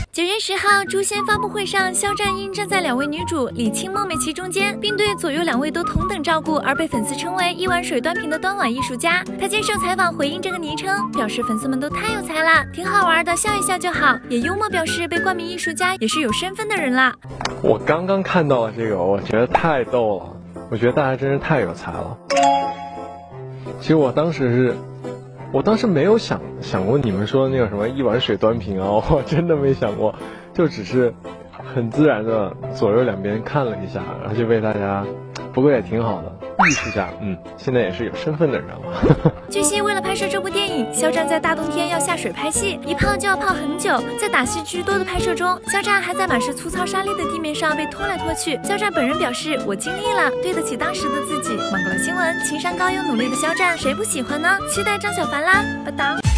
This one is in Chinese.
9月10号，诛仙发布会上，肖战因站在2位女主李青、孟美岐中间，并对左右2位都同等照顾，而被粉丝称为一碗水端平的端碗艺术家。他接受采访回应这个昵称，表示粉丝们都太有才了，挺好玩的，笑一笑就好。也幽默表示被冠名艺术家也是有身份的人啦。 我刚刚看到了这个，我觉得太逗了，我觉得大家真是太有才了。其实我当时没有想过你们说的那个什么一碗水端平啊，我真的没想过，就只是很自然的左右两边看了一下，然后就被大家，不过也挺好的，艺术家，现在也是有身份的人了。 据悉，为了拍摄这部电影，肖战在大冬天要下水拍戏，一泡就要泡很久。在打戏居多的拍摄中，肖战还在满是粗糙沙砾的地面上被拖来拖去。肖战本人表示：“我尽力了，对得起当时的自己。”芒果新闻，情商高又努力的肖战，谁不喜欢呢？期待张小凡啦，拜当。